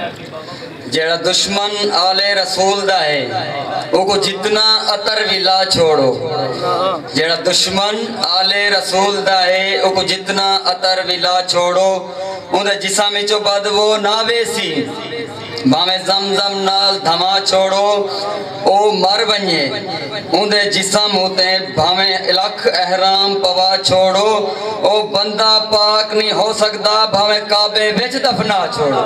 جیڑا دشمن آل رسول دا ہے وہ کو جتنا عطر بھی لا چھوڑو جیڑا دشمن آل رسول دا ہے وہ کو جتنا عطر بھی لا چھوڑو اندھے جسامی چو بدبو نہ بیسی بھامے زمزم نال دھما چھوڑو او مر بنیے اندھے جسم ہوتے ہیں بھامے الکھ احرام پوا چھوڑو او بندہ پاک نہیں ہو سکتا بھامے کعبے وچ دفنا چھوڑو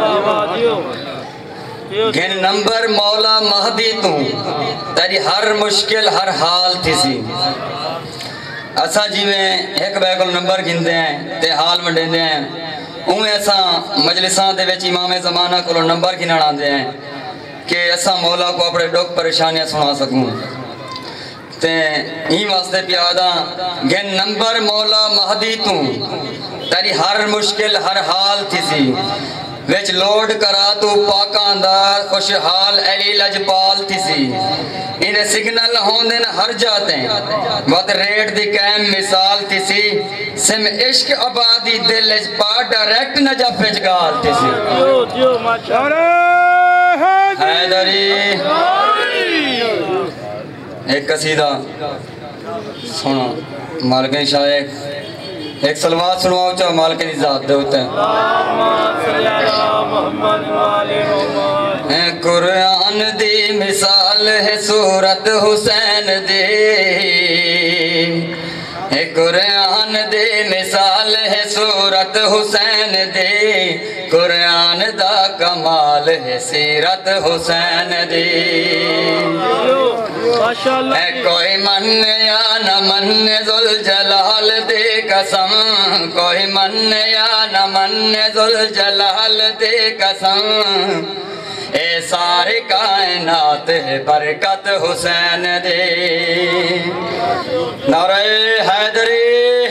گھن نمبر مولا مہدی تو تیری ہر مشکل ہر حال تھی سی اسا جی میں ایک بیگل نمبر گھندے ہیں تے حال منڈے دے ہیں اوہ ایسا مجلسان دے ویچ امام زمانہ کو نمبر گھنڑ آندے ہیں کہ ایسا مولا کو اپنے ڈوک پریشانیاں سنا سکوں تے ہی واسطے پیادا گھن نمبر مولا مہدی تو تیری ہر مشکل ہر حال تھی سی ویچ لوڈ کرا تو پاکان دا خوشحال علی لجپال تھی سی انہیں سگنل ہوندن ہر جاتے ہیں وقت ریٹ دی قیم مثال تھی سی سم عشق عبادی دل اجپا ڈائریکٹ نجف اجگال تھی سی حیدری ایک قصیدہ سنو مالکین شاہ ایک سلوات سنواؤ چاہو مالکین ذات دے ہوتے ہیں قرآن دی مثال ہے سورت حسین دی قرآن دی مثال ہے سورت حسین دی قرآن دا کمال ہے سیرت حسین دی کوئی من یا نہ من ذوالجلال دی قسم کوئی من یا نہ من ذوالجلال دی قسم اے ساری کائنات ہے برکت حسین دی نعرہ حیدری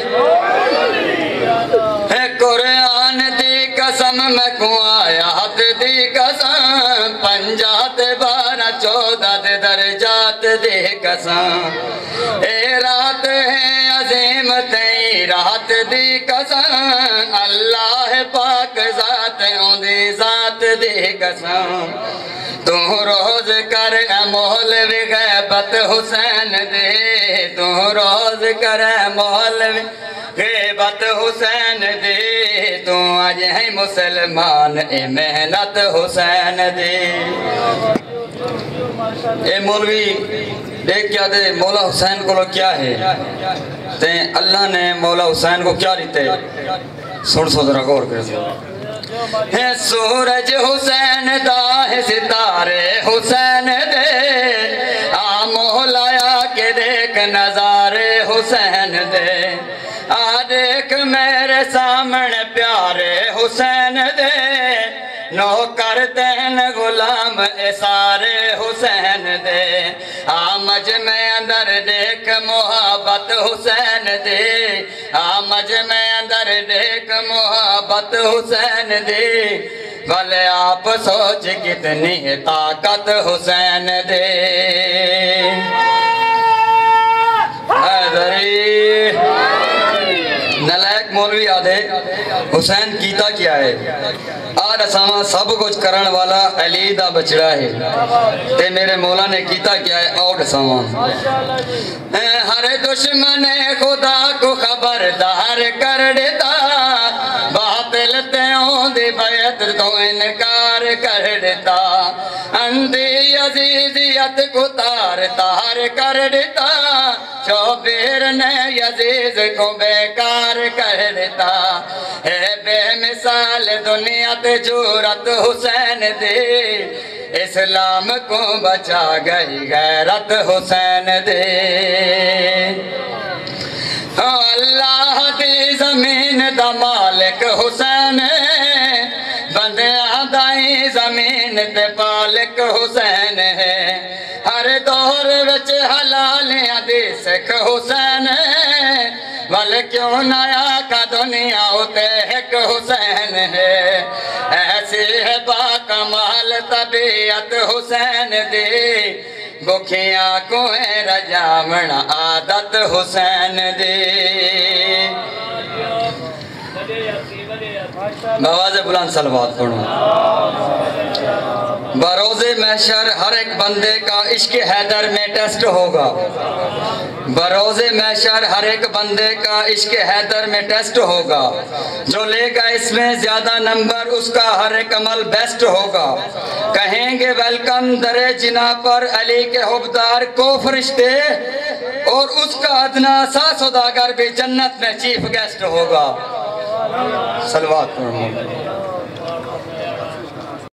اے قرآن دی قسم میں کو آیات دی قسم پنجات 12-14 درجات دی قسم اے رات ہے عظیم تئی رات دی قسم اللہ پاک ذات اندھی ذات دی قسم تو روز کر مولوی غیبت حسین دے تو روز کر مولوی غیبت حسین دے تو آج ہے مسلمان اے محنت حسین دے اے مولوی دیکھ کیا دے مولا حسین کو لوگ کیا ہے تے اللہ نے مولا حسین کو کیا دیتے سن سو ذرا غور کریں ہے سورج حسین دا ہے ستارے حسین دے آ مولایا کے دیکھ نظارے حسین دے آ دیکھ میرے سامنے پیارے حسین دے نو کرتے ہیں غلام سارے حسین دے آمج میں اندر دیکھ محبت حسین دے آمج میں اندر دیکھ محبت حسین دے بھلے آپ سوچ کتنی طاقت حسین دے حیدری نلائک مولوی آدھے حسین کیتا کیا ہے آج اسامہ سب کچھ کرن والا علی دا بچڑا ہے تے میرے مولا نے کیتا کیا ہے اور اسامہ ہر دشمن خدا کو خبردار کر دیتا باطل تیوں دی بیعت تو انکار کر دیتا اندھی عزیزیت کو تار کر دیتا شوبیر نے عزیز کو بیکار کر دیتا ہے بے مثال دنیا تے جورت حسین دے اسلام کو بچا گئی غیرت حسین دے اللہ دی زمین دا مالک حسین بندیاں دائی زمین تے پالک حسین ہے ہر دور وچ حلالیاں دی سکھ حسین ول کیوں نیا کا دنیا ہوتے ایک حسین ہے ایسی ہے باکمال طبیعت حسین دی بکھیاں کو رجامن عادت حسین دی بواز بلند صلوات پڑھو بروز محشر ہر ایک بندے کا عشق حیدر میں ٹیسٹ ہوگا. بروز محشر ہر ایک بندے کا عشق حیدر میں ٹیسٹ ہوگا. جو لے گا اس میں زیادہ نمبر اس کا ہر ایک عمل بیسٹ ہوگا. کہیں گے ویلکم در جنا پر علی کے حبدار کو فرشتے, اور اس کا ادنا سا سوداگر بھی جنت میں چیف گیسٹ ہوگا. صلوات پر